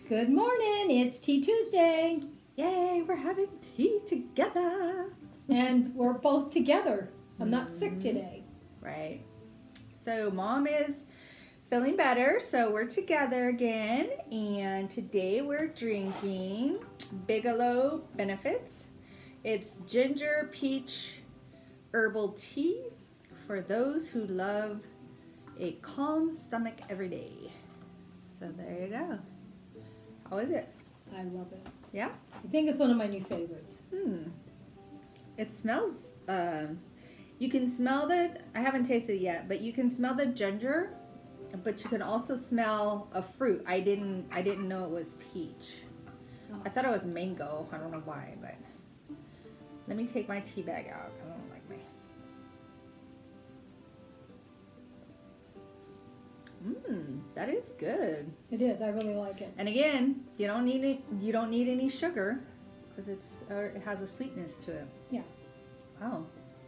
Good morning. It's Tea Tuesday. Yay, we're having tea together. And we're both together. I'm not sick today. Right. So Mom is feeling better, so we're together again. And today we're drinking Bigelow Benefits. It's ginger peach herbal tea for those who love a calm stomach every day. So there you go. How is it? I love it. Yeah? I think it's one of my new favorites. It smells, you can smell I haven't tasted it yet, but you can smell the ginger, but you can also smell a fruit. I didn't know it was peach. Oh. I thought it was mango. I don't know why, but let me take my tea bag out. I don't like my... That is good. It is. I really like it. And again, you don't need any sugar because it has a sweetness to it. Yeah. Wow.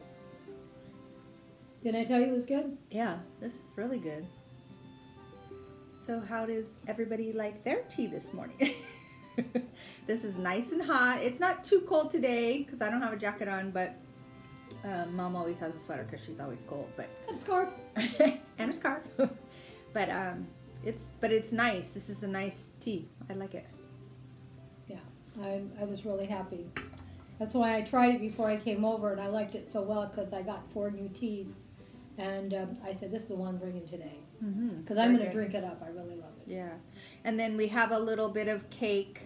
Didn't I tell you it was good? Yeah, this is really good. So how does everybody like their tea this morning? This is nice and hot. It's not too cold today because I don't have a jacket on, but Mom always has a sweater because she's always cold. But Got a scarf. and a scarf. But it's nice. This is a nice tea. I like it. Yeah, I was really happy. That's why I tried it before I came over, and I liked it so well because I got 4 new teas. And I said, this is the one I'm bringing today. Because I'm going to drink it up. I really love it. Yeah. And then we have a little bit of cake.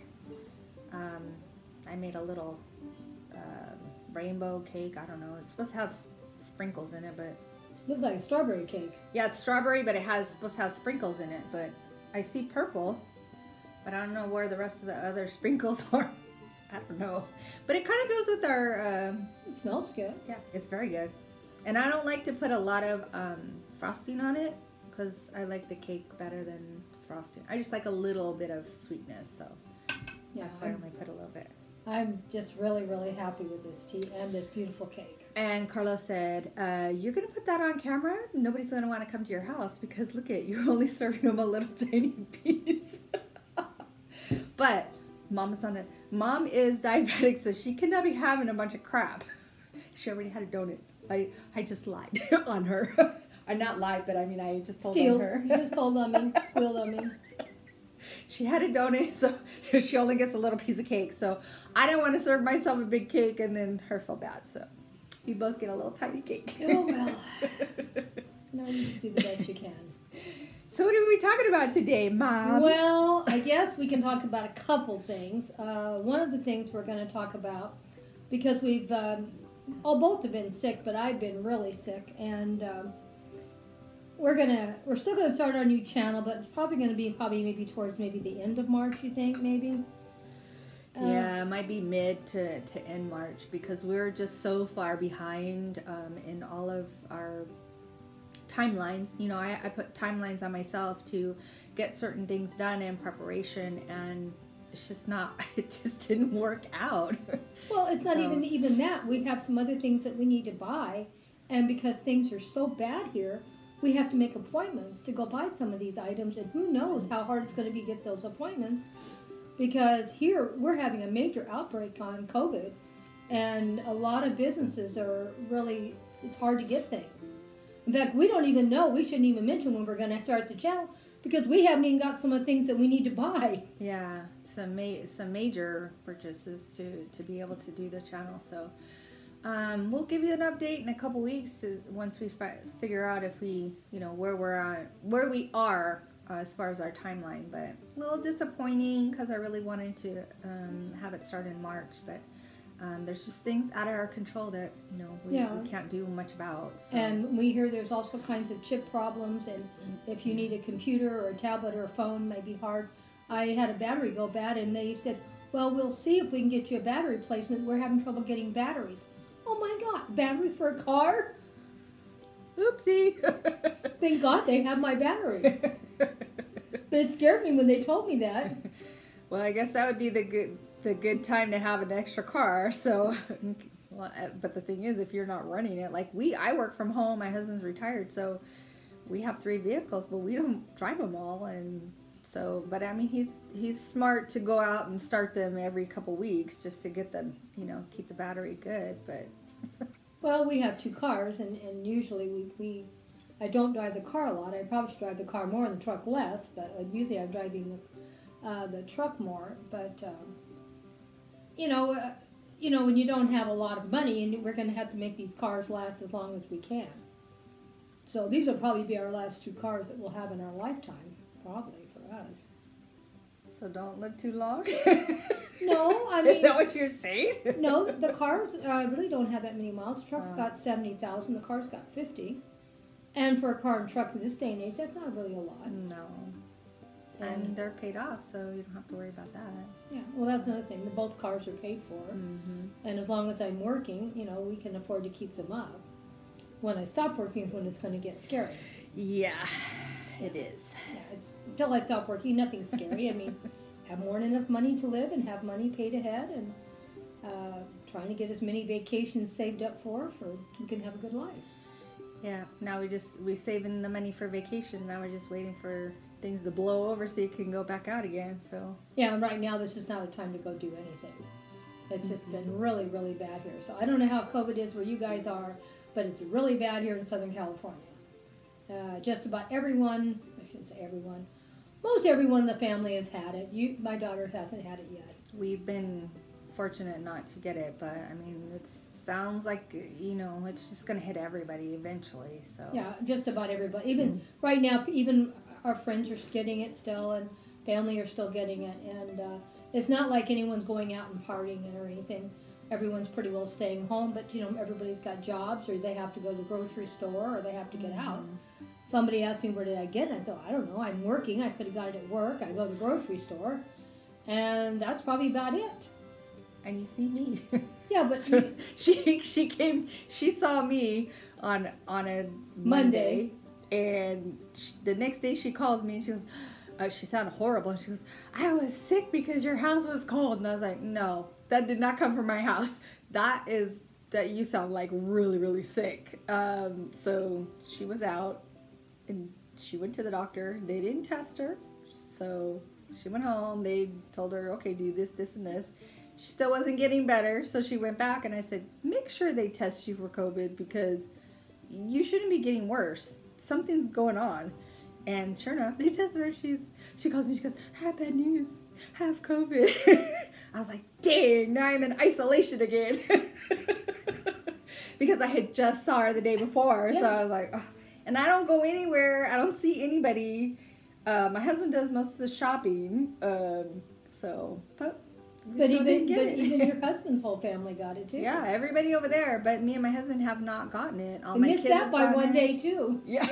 I made a little rainbow cake. I don't know. It's supposed to have sprinkles in it, but... Looks like a strawberry cake. Yeah, it's strawberry, but supposed to have sprinkles in it. But I see purple, but I don't know where the rest of the other sprinkles are. I don't know. But it kind of goes with our... It smells good. Yeah, it's very good. And I don't like to put a lot of frosting on it because I like the cake better than frosting. I just like a little bit of sweetness, so Yeah, that's why I only put a little bit. I'm just really, really happy with this tea and this beautiful cake. And Carlos said, you're going to put that on camera? Nobody's going to want to come to your house because look at, you're only serving them a little tiny piece. But Mom is diabetic, so she cannot be having a bunch of crap. She already had a donut. I just lied on her. I not lied, but I mean, I just told on her. You just told on me, squealed on me. She had a donut, so she only gets a little piece of cake. So I didn't want to serve myself a big cake and then her feel bad. So we both get a little tiny cake. Oh, well. No, you just do the best you can. So what are we talking about today, Mom? Well, I guess we can talk about a couple things. One of the things we're going to talk about, because we've, both have been sick, but I've been really sick, and we're still gonna start our new channel, but it's probably gonna be maybe towards the end of March. You think maybe? Yeah, it might be mid to end March because we're just so far behind in all of our timelines. You know, I put timelines on myself to get certain things done in preparation, and it's just not. It just didn't work out. Well, it's not even that. We have some other things that we need to buy, and because things are so bad here, we have to make appointments to go buy some of these items, and who knows how hard it's going to be to get those appointments, because here we're having a major outbreak on COVID, and a lot of businesses are really, it's hard to get things. In fact, we don't even know, we shouldn't even mention when we're going to start the channel, because we haven't even got some of the things that we need to buy. Yeah, some major purchases to be able to do the channel, so... we'll give you an update in a couple weeks once we figure out if we, where we are as far as our timeline. But a little disappointing because I really wanted to have it start in March. But there's just things out of our control that we can't do much about. So. And we hear there's also kinds of chip problems, and if you need a computer or a tablet or a phone, it might be hard. I had a battery go bad, and they said, well, we'll see if we can get you a battery replacement. We're having trouble getting batteries. Oh my God, battery for a car? Oopsie. Thank God they have my battery. But it scared me when they told me that. Well, I guess that would be the good time to have an extra car. So, but the thing is, if you're not running it, like I work from home, my husband's retired, so we have 3 vehicles, but we don't drive them all, and So, but I mean, he's smart to go out and start them every couple weeks just to get them, keep the battery good. But Well, we have 2 cars, and usually I don't drive the car a lot. I probably should drive the car more and the truck less, but usually I'm driving the truck more. But when you don't have a lot of money, and we're going to have to make these cars last as long as we can. So these will probably be our last 2 cars that we'll have in our lifetime, probably for us. so don't live too long. No, I Is mean, that what you're saying? no, the cars really don't have that many miles. The truck's got 70,000. The car's got 50. And for a car and truck in this day and age, that's not really a lot. No. And they're paid off, so you don't have to worry about that. Yeah, well, that's another thing. Both cars are paid for. Mm-hmm. And as long as I'm working, we can afford to keep them up. When I stop working is when it's going to get scary. Yeah, it is. Yeah, until I stop working, nothing's scary. I mean, have more than enough money to live and have money paid ahead and trying to get as many vacations saved up for we can have a good life. Yeah, now we saving the money for vacation. Now we're just waiting for things to blow over so you can go back out again. So Yeah, and right now this is not a time to go do anything. It's just been really, really bad here. So I don't know how COVID is where you guys are, but it's really bad here in Southern California. Just about everyone, I shouldn't say everyone, most everyone in the family has had it. My daughter hasn't had it yet. we've been fortunate not to get it, but I mean, it sounds like, it's just going to hit everybody eventually. So Yeah, just about everybody. Even right now, even our friends are getting it still, and family are still getting it. And it's not like anyone's going out and partying or anything. Everyone's pretty well staying home, but everybody's got jobs, or they have to go to the grocery store, or they have to get out. Somebody asked me, where did I get it? I said, I don't know, I'm working. I could have got it at work. I go to the grocery store, and that's probably about it. And you see me. Yeah, but So she saw me on a Monday, and the next day she calls me and she goes, she sounded horrible, and she goes, I was sick because your house was cold. And I was like, no, that did not come from my house. That you sound like really, really sick. So she was out and she went to the doctor. They didn't test her, so she went home. They told her, okay, do this, this, and this. She still wasn't getting better, so she went back, and I said, make sure they test you for COVID because you shouldn't be getting worse. Something's going on. And sure enough, they tested her. She calls me, she goes, I have bad news. I have COVID. I was like, dang, now I'm in isolation again. Because I had just saw her the day before, so I was like, oh. And I don't go anywhere. I don't see anybody. My husband does most of the shopping, But even your husband's whole family got it too. Yeah, everybody over there, but me and my husband have not gotten it. All We my missed kids that have by gotten one it. day too. Yeah.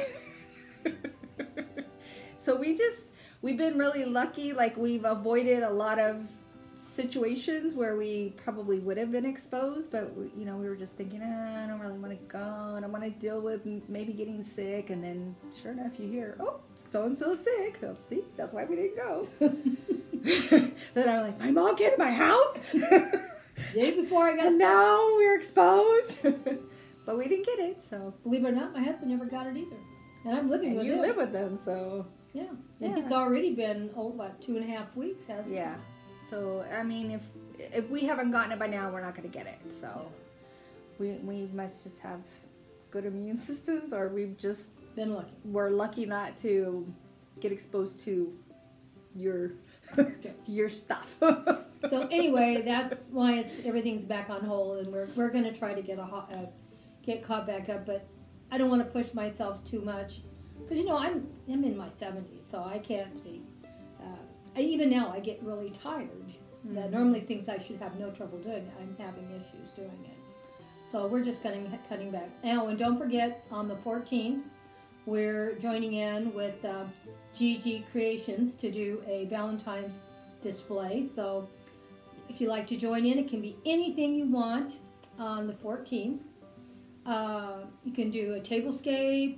So we've been really lucky. Like, we've avoided a lot of situations where we probably would have been exposed, but we were just thinking, I don't really want to go. I don't want to deal with maybe getting sick. And then sure enough, you hear, oh, so-and-so sick. Oh, see, that's why we didn't go. Then I'm like, my mom came to my house. The day before I got And sick. now we're exposed. But we didn't get it, so. Believe it or not, my husband never got it either. And I'm living And with you him. live with them, so. Yeah. And Yeah. he's already been, 2.5 weeks, hasn't he? Yeah. So, I mean, if we haven't gotten it by now, we're not going to get it. So, we must just have good immune systems, or Been lucky. we're lucky not to get exposed to your stuff. So anyway, that's why everything's back on hold, and we're going to try to get caught back up, but I don't want to push myself too much because I'm in my 70s, so I can't be. Even now, I get really tired. That normally things I should have no trouble doing, I'm having issues doing it. So we're just cutting back. Now, and don't forget, on the 14th, we're joining in with GG Creations to do a Valentine's display. So if you like to join in, it can be anything you want on the 14th. You can do a tablescape,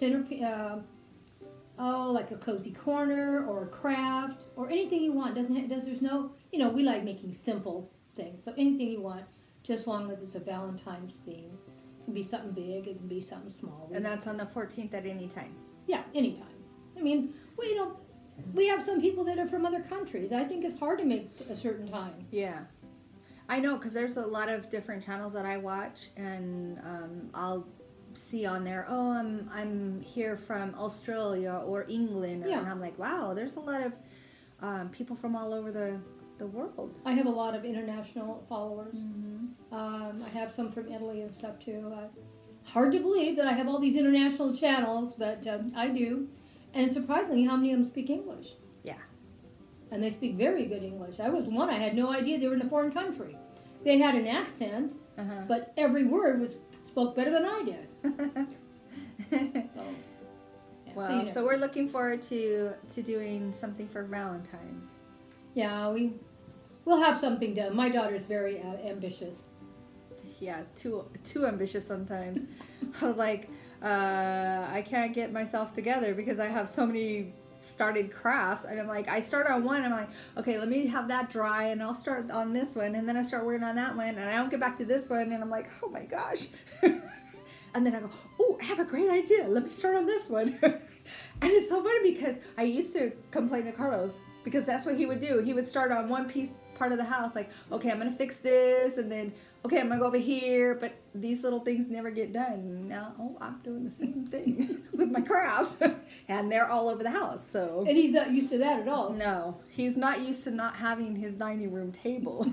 like a cozy corner or a craft or anything you want. There's no, we like making simple things. So anything you want, just as long as it's a Valentine's theme. It can be something big, it can be something small. And that's on the 14th at any time. Yeah, anytime. I mean, we have some people that are from other countries. I think it's hard to make a certain time. Yeah. I know, because there's a lot of different channels that I watch, and I'll see on there, oh, I'm here from Australia or England, Yeah. and I'm like, wow, there's a lot of people from all over the world. I have a lot of international followers. Mm-hmm. I have some from Italy and stuff too. Hard to believe that I have all these international channels, but I do. And surprisingly, how many of them speak English? Yeah. And they speak very good English. I was one, I had no idea they were in a foreign country. They had an accent, Uh-huh. but every word was spoke better than I did. So, yeah, Well, so, you know. so we're looking forward to doing something for Valentine's. Yeah, we'll have something done. My daughter's very ambitious. Yeah, too ambitious sometimes. I was like, I can't get myself together because I have so many started crafts, and I'm like, I start on one, I'm like, okay, let me have that dry, and I'll start on this one, and then I start working on that one, and I don't get back to this one, and I'm like, oh my gosh. And then I go, oh, I have a great idea, let me start on this one. And it's so funny because I used to complain to Carlos because that's what he would do. He would start on one part of the house, like, okay, I'm gonna fix this, and then okay, I'm gonna go over here, but these little things never get done. Now, oh, I'm doing the same thing with my crafts, and they're all over the house. So, And he's not used to that at all. no, he's not used to not having his dining room table.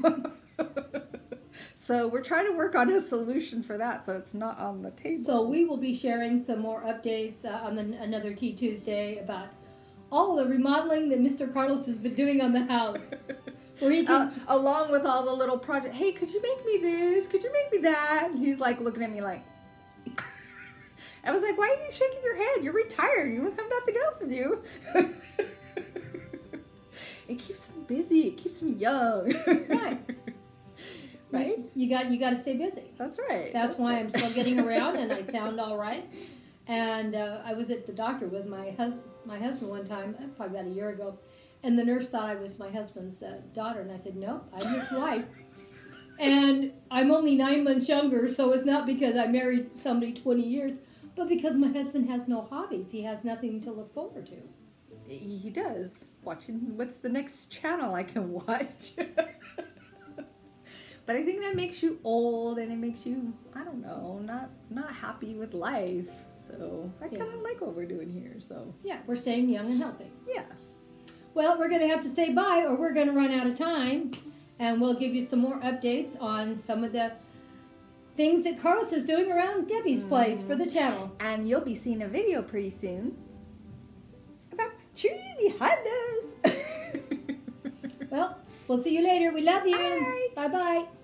So we're trying to work on a solution for that, so it's not on the table. So we will be sharing some more updates on another Tea Tuesday about all the remodeling that Mr. Carlos has been doing on the house. Where he can, along with all the little projects. Hey, could you make me this? Could you make me that? And he's like looking at me like. I was like, why are you shaking your head? You're retired. You don't have nothing else to do. It keeps me busy. It keeps me young. right. Right? You got to stay busy. That's right. That's why I'm still getting around and I sound all right. And I was at the doctor with my husband one time, probably about a year ago, and the nurse thought I was my husband's daughter, and I said, no, I'm his wife. And I'm only 9 months younger, so it's not because I married somebody 20 years, but because my husband has no hobbies. He has nothing to look forward to. He does. Watching what's the next channel I can watch. But I think that makes you old, and it makes you, I don't know, not happy with life. So I kind of like what we're doing here. So Yeah, we're staying young and healthy. yeah. Well, we're going to have to say bye or we're going to run out of time. And we'll give you some more updates on some of the things that Carlos is doing around Debbie's place for the channel. And you'll be seeing a video pretty soon about the tree behind us. Well, we'll see you later. We love you. Bye. Bye-bye.